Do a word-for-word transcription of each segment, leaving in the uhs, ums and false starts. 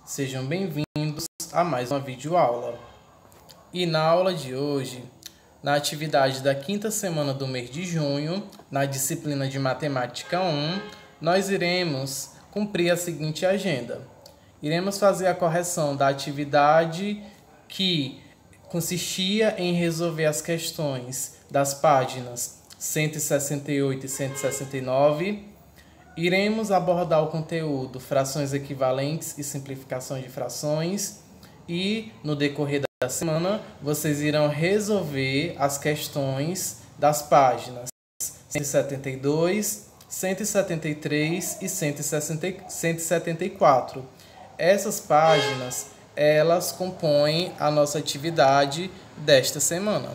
Sejam bem-vindos a mais uma videoaula. E na aula de hoje, na atividade da quinta semana do mês de junho, na disciplina de Matemática um, nós iremos cumprir a seguinte agenda. Iremos fazer a correção da atividade que consistia em resolver as questões das páginas cento e sessenta e oito e cento e sessenta e nove. Iremos abordar o conteúdo frações equivalentes e simplificação de frações. E no decorrer da semana, vocês irão resolver as questões das páginas cento e setenta e dois, cento e setenta e três e cento e setenta e quatro. Essas páginas, elas compõem a nossa atividade desta semana.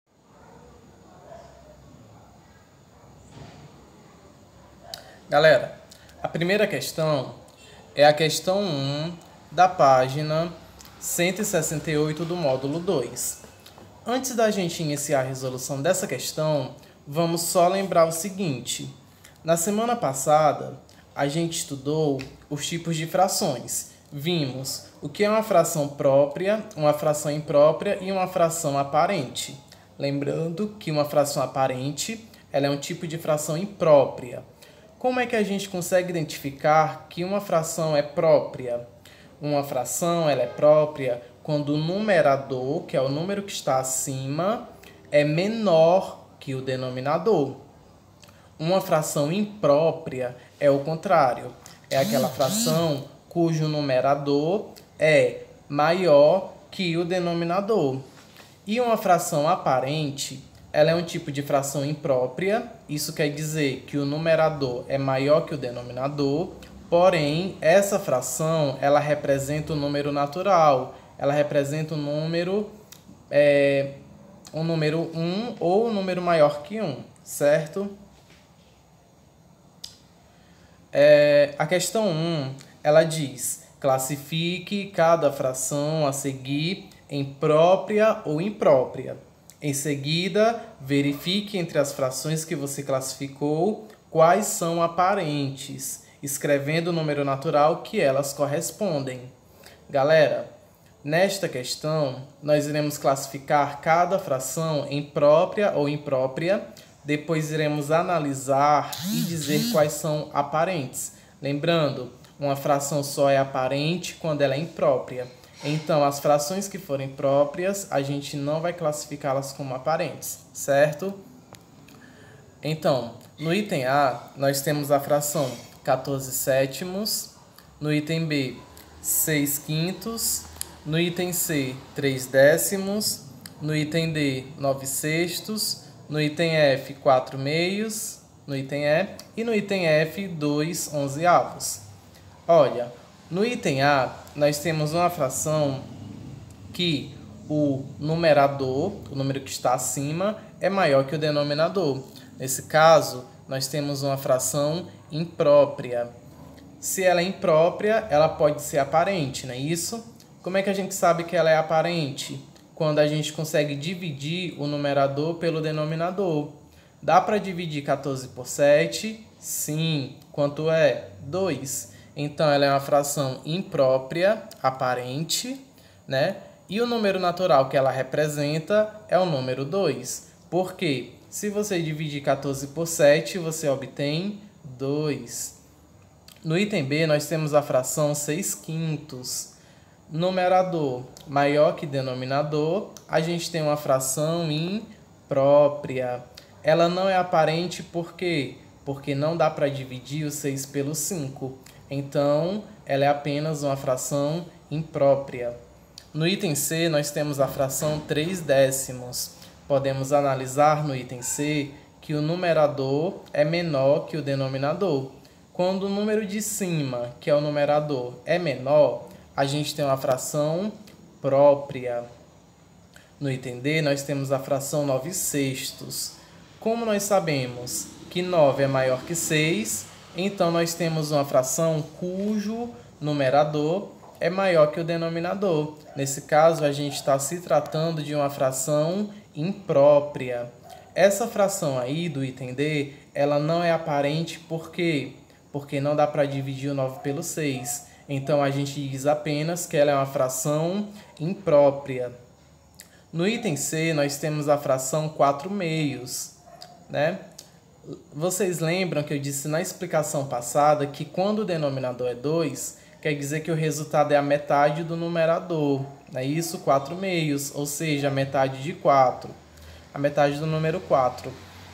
Galera, a primeira questão é a questão um da página cento e sessenta e oito do módulo dois. Antes da gente iniciar a resolução dessa questão, vamos só lembrar o seguinte. Na semana passada, a gente estudou os tipos de frações. Vimos o que é uma fração própria, uma fração imprópria e uma fração aparente. Lembrando que uma fração aparente ela é um tipo de fração imprópria. Como é que a gente consegue identificar que uma fração é própria? Uma fração ela é própria quando o numerador, que é o número que está acima, é menor que o denominador. Uma fração imprópria é o contrário. É aquela fração cujo numerador é maior que o denominador. E uma fração aparente, ela é um tipo de fração imprópria. Isso quer dizer que o numerador é maior que o denominador, porém, essa fração ela representa um número natural. Ela representa um número, é, um número um ou um número maior que um, certo? É, a questão um, ela diz: classifique cada fração a seguir em própria ou imprópria. Em seguida, verifique entre as frações que você classificou quais são aparentes, escrevendo o número natural que elas correspondem. Galera, nesta questão, nós iremos classificar cada fração em própria ou imprópria, depois iremos analisar e dizer quais são aparentes. Lembrando, uma fração só é aparente quando ela é imprópria. Então, as frações que forem próprias, a gente não vai classificá-las como aparentes, certo? Então, no item A, nós temos a fração quatorze sétimos, no item B, seis quintos, no item C, três décimos, no item D, nove sextos, no item F, quatro meios, no item E, e no item F, dois onzeavos. Olha, no item A, nós temos uma fração que o numerador, o número que está acima, é maior que o denominador. Nesse caso, nós temos uma fração imprópria. Se ela é imprópria, ela pode ser aparente, não é isso? Como é que a gente sabe que ela é aparente? Quando a gente consegue dividir o numerador pelo denominador. Dá para dividir quatorze por sete? Sim. Quanto é? dois. Então, ela é uma fração imprópria, aparente, né? E o número natural que ela representa é o número dois. Por quê? Se você dividir quatorze por sete, você obtém dois. No item B, nós temos a fração seis quintos. Numerador maior que denominador, a gente tem uma fração imprópria. Ela não é aparente por quê? Porque não dá para dividir o seis pelo cinco. Então, ela é apenas uma fração imprópria. No item C, nós temos a fração três décimos. Podemos analisar no item C que o numerador é menor que o denominador. Quando o número de cima, que é o numerador, é menor, a gente tem uma fração própria. No item D, nós temos a fração nove sextos. Como nós sabemos que nove é maior que seis, então, nós temos uma fração cujo numerador é maior que o denominador. Nesse caso, a gente está se tratando de uma fração imprópria. Essa fração aí do item D, ela não é aparente por quê? Porque não dá para dividir o nove pelo seis. Então, a gente diz apenas que ela é uma fração imprópria. No item C, nós temos a fração quatro meios, né? Vocês lembram que eu disse na explicação passada que quando o denominador é dois, quer dizer que o resultado é a metade do numerador, não é isso? quatro meios, ou seja, a metade de quatro, a metade do número quatro.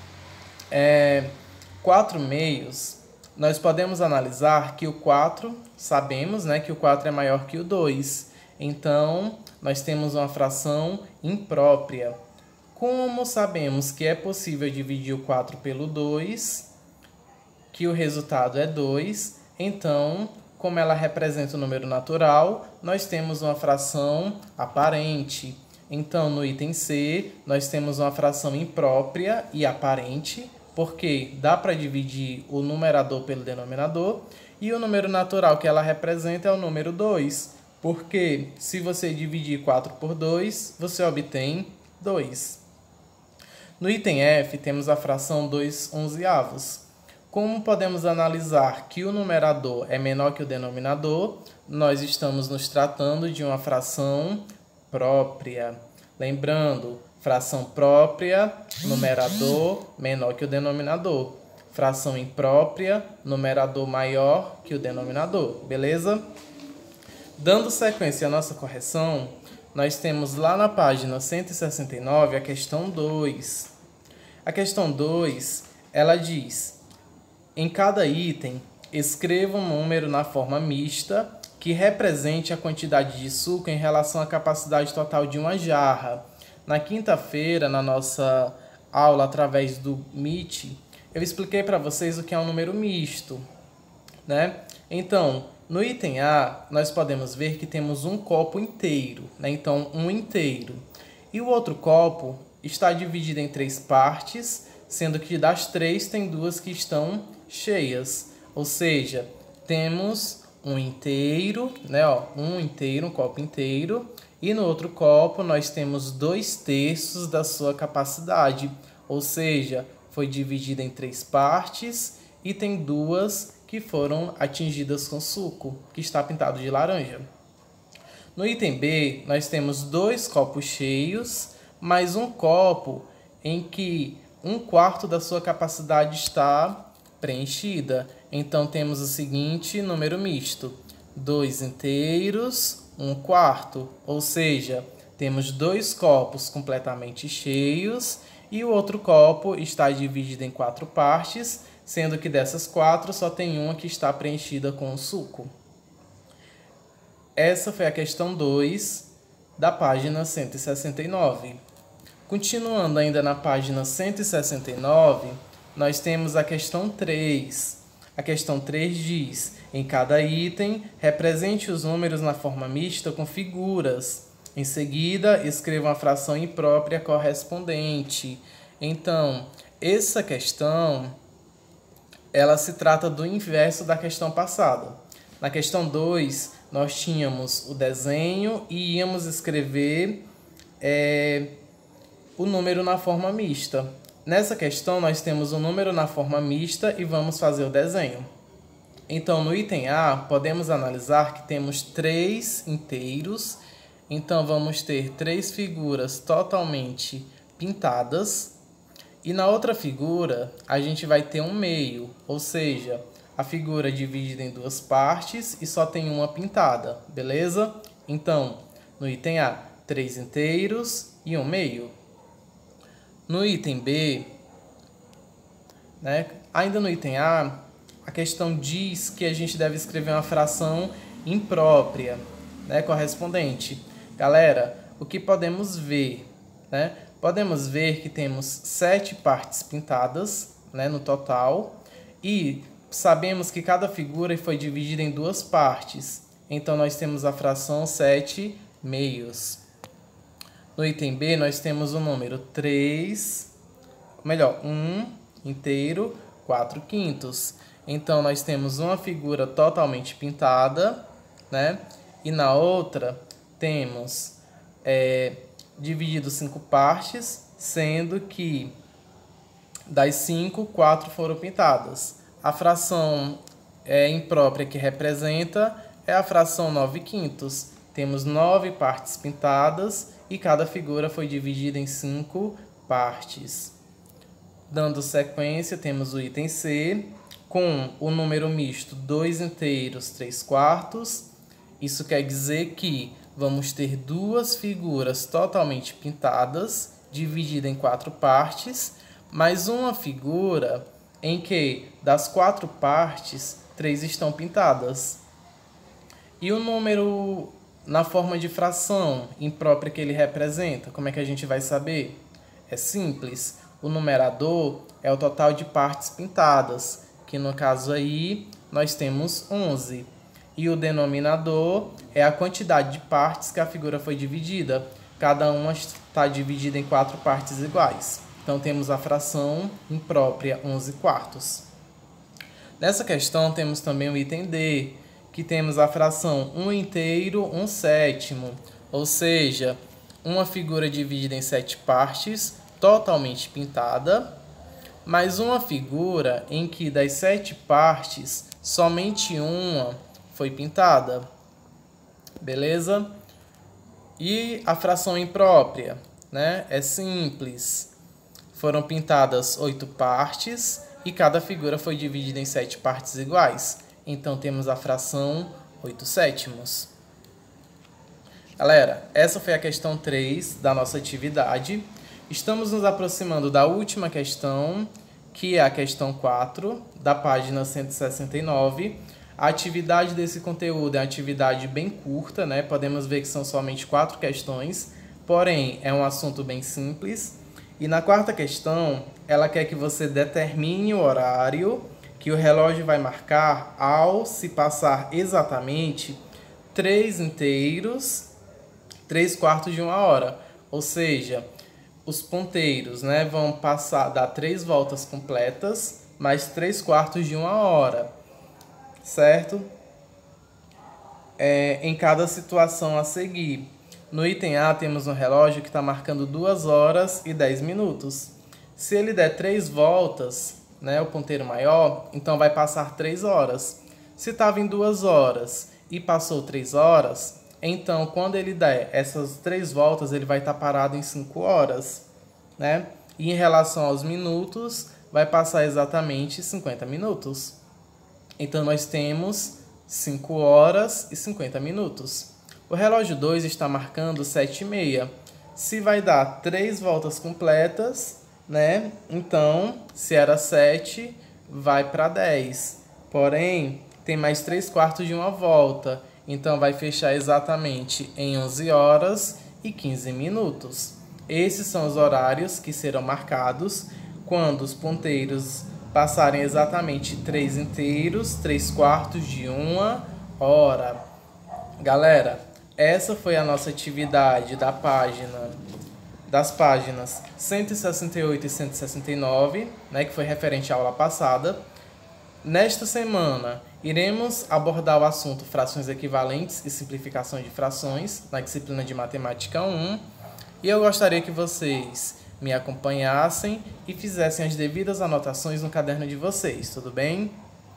É, quatro meios, nós podemos analisar que o quatro, sabemos, né, que o quatro é maior que o dois, então nós temos uma fração imprópria. Como sabemos que é possível dividir o quatro pelo dois, que o resultado é dois, então, como ela representa o número natural, nós temos uma fração aparente. Então, no item C, nós temos uma fração imprópria e aparente, porque dá para dividir o numerador pelo denominador, e o número natural que ela representa é o número dois, porque se você dividir quatro por dois, você obtém dois. No item F, temos a fração dois onzeavos. Como podemos analisar que o numerador é menor que o denominador, nós estamos nos tratando de uma fração própria. Lembrando, fração própria, numerador menor que o denominador. Fração imprópria, numerador maior que o denominador. Beleza? Dando sequência à nossa correção, nós temos lá na página cento e sessenta e nove a questão dois. A questão dois, ela diz: em cada item, escreva um número na forma mista que represente a quantidade de suco em relação à capacidade total de uma jarra. Na quinta-feira, na nossa aula através do Meet, eu expliquei para vocês o que é um número misto, né? Então, no item A, nós podemos ver que temos um copo inteiro, né? Então, um inteiro. E o outro copo está dividido em três partes, sendo que das três tem duas que estão cheias. Ou seja, temos um inteiro, né? Ó, um inteiro, um copo inteiro. E no outro copo nós temos dois terços da sua capacidade. Ou seja, foi dividido em três partes e tem duas que foram atingidas com suco, que está pintado de laranja. No item B, nós temos dois copos cheios, mais um copo em que um quarto da sua capacidade está preenchida. Então, temos o seguinte número misto: dois inteiros, um quarto. Ou seja, temos dois copos completamente cheios e o outro copo está dividido em quatro partes, sendo que dessas quatro só tem uma que está preenchida com o suco. Essa foi a questão dois da página cento e sessenta e nove. Continuando ainda na página cento e sessenta e nove, nós temos a questão três. A questão três diz: em cada item, represente os números na forma mista com figuras. Em seguida, escreva uma fração imprópria correspondente. Então, essa questão, ela se trata do inverso da questão passada. Na questão dois, nós tínhamos o desenho e íamos escrever é, o número na forma mista. Nessa questão, nós temos o número na forma mista e vamos fazer o desenho. Então, no item A, podemos analisar que temos três inteiros. Então, vamos ter três figuras totalmente pintadas. E na outra figura, a gente vai ter um meio, ou seja, a figura é dividida em duas partes e só tem uma pintada, beleza? Então, no item A, três inteiros e um meio. No item B, né, ainda no item A, a questão diz que a gente deve escrever uma fração imprópria, né, correspondente. Galera, o que podemos ver, né? Podemos ver que temos sete partes pintadas, né, no total, e sabemos que cada figura foi dividida em duas partes. Então, nós temos a fração sete meios. No item B, nós temos o número três, melhor, um inteiro, quatro quintos. Então, nós temos uma figura totalmente pintada, né? E na outra, temos é, dividido cinco partes, sendo que das cinco, quatro foram pintadas. A fração é, imprópria que representa é a fração nove quintos. Temos nove partes pintadas e cada figura foi dividida em cinco partes. Dando sequência, temos o item C, com o número misto dois inteiros, três quartos. Isso quer dizer que vamos ter duas figuras totalmente pintadas, dividida em quatro partes, mais uma figura em que, das quatro partes, três estão pintadas. E o número na forma de fração imprópria que ele representa, como é que a gente vai saber? É simples. O numerador é o total de partes pintadas, que no caso aí nós temos onze. E o denominador é a quantidade de partes que a figura foi dividida. Cada uma está dividida em quatro partes iguais. Então temos a fração imprópria onze quartos. Nessa questão temos também o item D, que temos a fração um inteiro, um sétimo. Ou seja, uma figura dividida em sete partes, totalmente pintada, mais uma figura em que das sete partes, somente uma foi pintada. Beleza? E a fração imprópria, né? É simples. Foram pintadas oito partes e cada figura foi dividida em sete partes iguais. Então temos a fração oito sétimos. Galera, essa foi a questão três da nossa atividade. Estamos nos aproximando da última questão, que é a questão quatro, da página cento e sessenta e nove. A atividade desse conteúdo é uma atividade bem curta, né? Podemos ver que são somente quatro questões, porém é um assunto bem simples. E na quarta questão, ela quer que você determine o horário que o relógio vai marcar ao se passar exatamente três inteiros, três quartos de uma hora. Ou seja, os ponteiros, né, vão passar, dar três voltas completas, mais três quartos de uma hora, certo? É, em cada situação a seguir. No item A temos um relógio que está marcando duas horas e dez minutos. Se ele der três voltas, né, o ponteiro maior, então vai passar três horas. Se estava em duas horas e passou três horas, então quando ele der essas três voltas, ele vai estar parado em cinco horas. Né? E em relação aos minutos, vai passar exatamente cinquenta minutos. Então nós temos cinco horas e cinquenta minutos. O relógio dois está marcando sete e meia. Se vai dar três voltas completas, né? Então, se era sete, vai para dez. Porém, tem mais três quartos de uma volta. Então, vai fechar exatamente em onze horas e quinze minutos. Esses são os horários que serão marcados quando os ponteiros passarem exatamente três inteiros, três quartos de uma hora. Galera, essa foi a nossa atividade da página, das páginas cento e sessenta e oito e cento e sessenta e nove, né, que foi referente à aula passada. Nesta semana, iremos abordar o assunto frações equivalentes e simplificação de frações na disciplina de Matemática um. E eu gostaria que vocês me acompanhassem e fizessem as devidas anotações no caderno de vocês, tudo bem?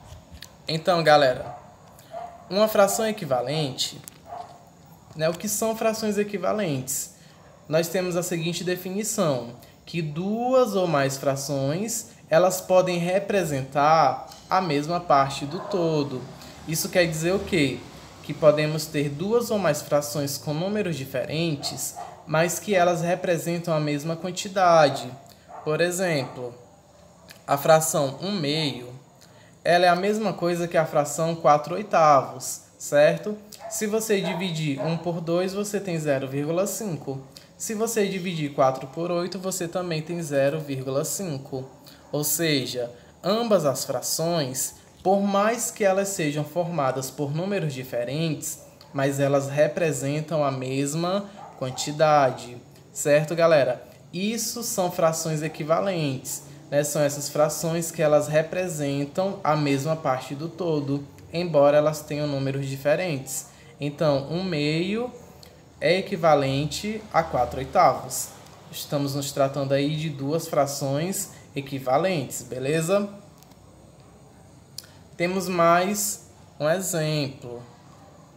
Então, galera, uma fração equivalente, né, o que são frações equivalentes? Nós temos a seguinte definição, que duas ou mais frações, elas podem representar a mesma parte do todo. Isso quer dizer o quê? Que podemos ter duas ou mais frações com números diferentes, mas que elas representam a mesma quantidade. Por exemplo, a fração um meio, ela é a mesma coisa que a fração quatro oitavos, certo? Se você dividir um por dois, você tem zero vírgula cinco. Se você dividir quatro por oito, você também tem zero vírgula cinco. Ou seja, ambas as frações, por mais que elas sejam formadas por números diferentes, mas elas representam a mesma quantidade, certo, galera? Isso são frações equivalentes, né? São essas frações que elas representam a mesma parte do todo, embora elas tenham números diferentes. Então, um meio é equivalente a quatro oitavos. Estamos nos tratando aí de duas frações equivalentes, beleza? Temos mais um exemplo.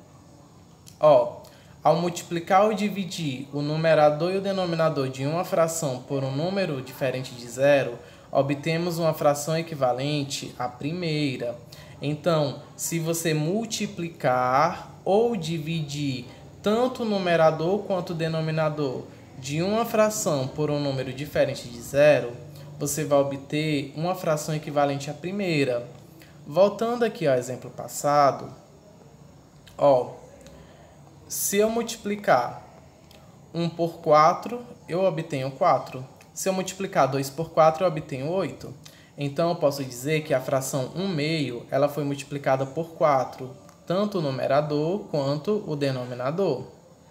Ó, ao multiplicar ou dividir o numerador e o denominador de uma fração por um número diferente de zero, obtemos uma fração equivalente à primeira. Então, se você multiplicar ou dividir tanto o numerador quanto o denominador de uma fração por um número diferente de zero, você vai obter uma fração equivalente à primeira. Voltando aqui ao exemplo passado, ó, se eu multiplicar um por quatro, eu obtenho quatro. Se eu multiplicar dois por quatro, eu obtenho oito. Então, eu posso dizer que a fração um meio ela foi multiplicada por quatro, tanto o numerador quanto o denominador.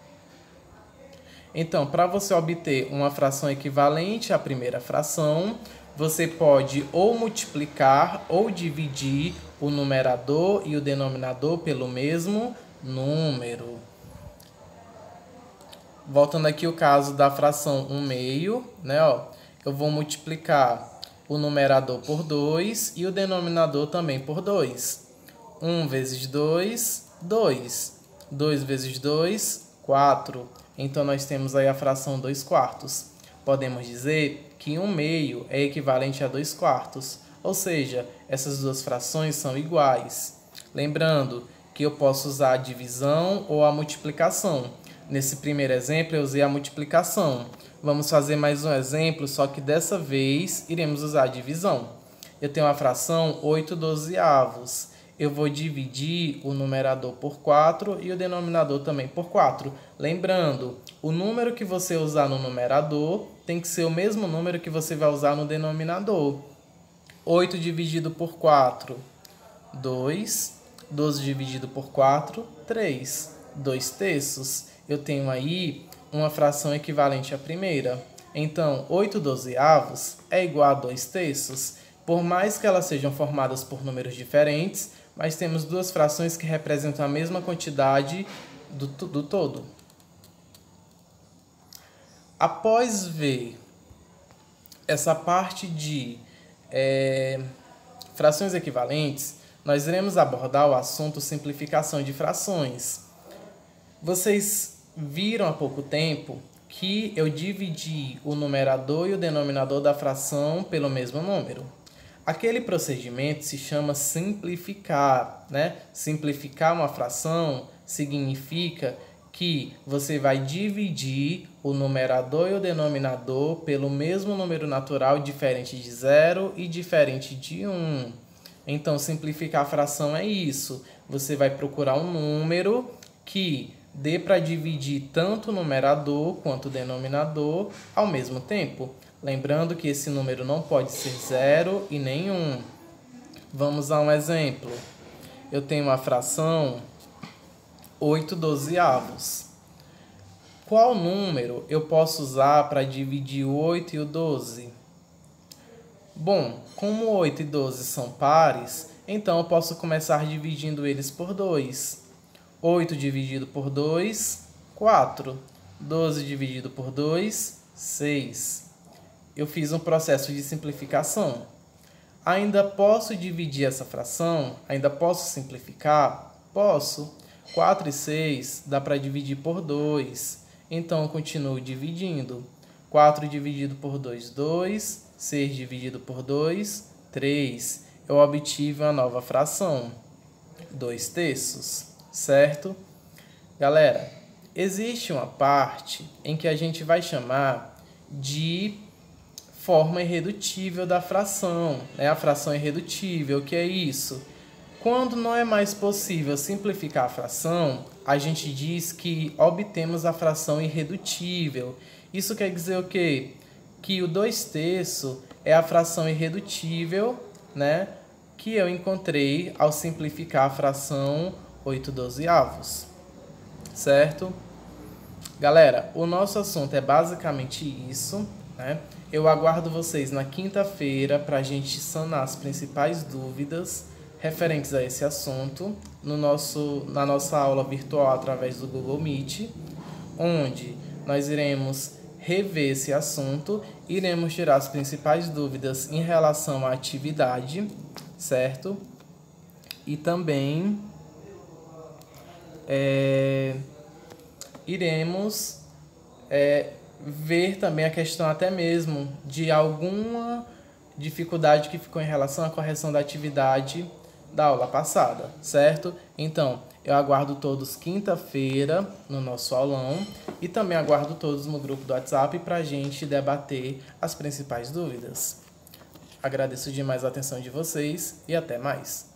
Então, para você obter uma fração equivalente à primeira fração, você pode ou multiplicar ou dividir o numerador e o denominador pelo mesmo número. Voltando aqui o caso da fração um meio, né, ó, eu vou multiplicar o numerador por dois e o denominador também por dois. um vezes dois, dois. dois vezes dois, quatro. Então, nós temos aí a fração dois quartos. Podemos dizer que um meio é equivalente a dois quartos. Ou seja, essas duas frações são iguais. Lembrando que eu posso usar a divisão ou a multiplicação. Nesse primeiro exemplo, eu usei a multiplicação. Vamos fazer mais um exemplo, só que dessa vez iremos usar a divisão. Eu tenho a fração oito dozeavos. Eu vou dividir o numerador por quatro e o denominador também por quatro. Lembrando, o número que você usar no numerador tem que ser o mesmo número que você vai usar no denominador. oito dividido por quatro, dois. doze dividido por quatro, três. dois terços. Eu tenho aí uma fração equivalente à primeira. Então, oito dozeavos é igual a dois terços. Por mais que elas sejam formadas por números diferentes, mas temos duas frações que representam a mesma quantidade do, do todo. Após ver essa parte de é, frações equivalentes, nós iremos abordar o assunto simplificação de frações. Vocês viram há pouco tempo que eu dividi o numerador e o denominador da fração pelo mesmo número. Aquele procedimento se chama simplificar, né? Simplificar uma fração significa que você vai dividir o numerador e o denominador pelo mesmo número natural diferente de zero e diferente de um. Então, simplificar a fração é isso. Você vai procurar um número que dê para dividir tanto o numerador quanto o denominador ao mesmo tempo. Lembrando que esse número não pode ser zero e nem um. Vamos a um exemplo. Eu tenho uma fração oito dozeavos. Qual número eu posso usar para dividir o oito e o doze? Bom, como oito e doze são pares, então eu posso começar dividindo eles por dois. oito dividido por dois, quatro. doze dividido por dois, seis. Eu fiz um processo de simplificação. Ainda posso dividir essa fração? Ainda posso simplificar? Posso. quatro e seis dá para dividir por dois. Então, eu continuo dividindo. quatro dividido por dois, dois. seis dividido por dois, três. Eu obtive uma nova fração, dois terços, certo? Galera, existe uma parte em que a gente vai chamar de forma irredutível da fração, né? A fração irredutível, o que é isso? Quando não é mais possível simplificar a fração, a gente diz que obtemos a fração irredutível. Isso quer dizer o quê? Que o dois terços é a fração irredutível, né, que eu encontrei ao simplificar a fração oito dozeavos, certo? Galera, o nosso assunto é basicamente isso, né? Eu aguardo vocês na quinta-feira para a gente sanar as principais dúvidas referentes a esse assunto no nosso, na nossa aula virtual através do Google Meet, onde nós iremos rever esse assunto, iremos tirar as principais dúvidas em relação à atividade, certo? E também é, iremos é, ver também a questão até mesmo de alguma dificuldade que ficou em relação à correção da atividade da aula passada, certo? Então, eu aguardo todos quinta-feira no nosso aulão e também aguardo todos no grupo do WhatsApp para a gente debater as principais dúvidas. Agradeço demais a atenção de vocês e até mais.